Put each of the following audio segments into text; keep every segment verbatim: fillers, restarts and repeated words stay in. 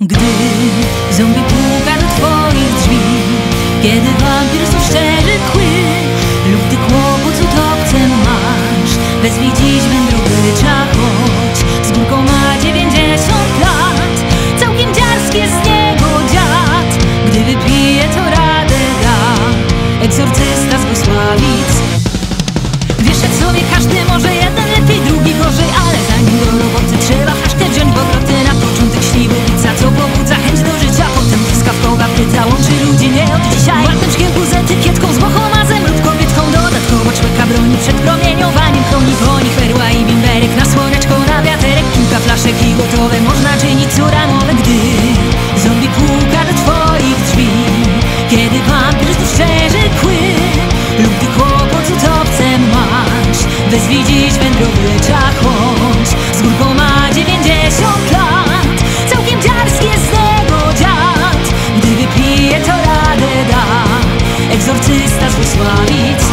Gdy zombie puka do twoich drzwi, kiedy wampir znów szczerzy kły, lub gdy kłopot z utopcem masz, wezwij dziś wędrowycza, choć z górką ma dziewięćdziesiąt lat. Całkiem dziarski jest z niego dziad, gdy wypije to radę da egzorcysta z Włosławic. Wiesz jak sobie każdy może, jeden lepiej, drugi gorzej, ale zanim do roboty trzeba flaszkę wziąć w obroty. Na początek śliwowica, co pobudza chęć do życia, potem truskawkowa płyta łączy ludzi nie od dzisiaj. Łatem szkiełku z etykietką, z bohomazem lub kobietką, dodatkowo człowieka broni przed promieniowaniem, chroni koni, perła i bimberek, na słoneczko, na wiaterek, kilka flaszek i gotowe, można czynić curamowe. Gdy zombie puka do twoich drzwi, kiedy wampir znów szczerzy kły, lub gdy kłopot z utopcem masz, wezwij dziś wędrowycza, choć z górką ma dziewięćdziesiąt lat. Całkiem dziarski jest z niego dziad, gdy wypije to radę da egzorcysta z Włosławic.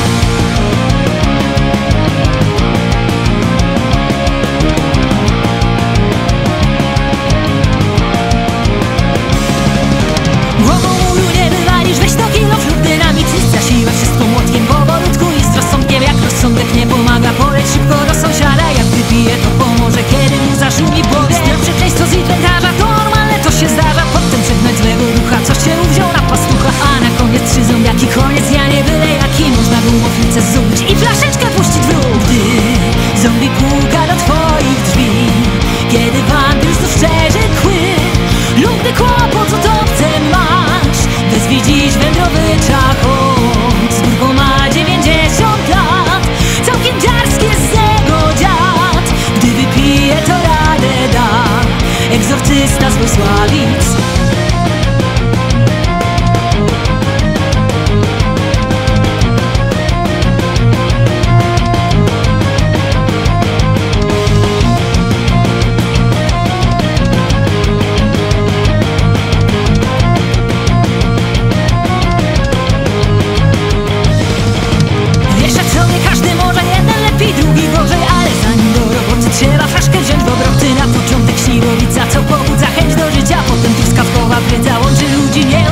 Głową muru nie wywalisz, weź to kilo wśród dynamit, zasiła wszystko młotkiem powolutku i z rozsądkiem. Jak rozsądek nie pomaga, poleć szybko do sąsiada, jak wypije to pomoże, kiedy mu zaszumi w głowie. Zdjąć przekleństwo z inwentarza, to normalne, to się zdarza. Potem przegnać złego ducha, coś cię uwziął na pastucha, a na koniec trzy zombiaki, koniec ja nie byle jaki. Można było filce zzuć i flaszeczkę puścić w ruch. Gdy zombie puka do twoich drzwi, kiedy wampir znów szczerzy kły, lub gdy kłopot z utopcem masz, wezwij dziś wędrowycza, choć z górką ma dziewięćdziesiąt lat. Całkiem dziarski jest z niego dziad, gdy wypije to radę da egzorcysta z Włosławic. Trzeba flaszkę wziąć w obroty, na początek śliwowica, co pobudza chęć do życia, potem truskawkowa wiedza łączy ludzi nie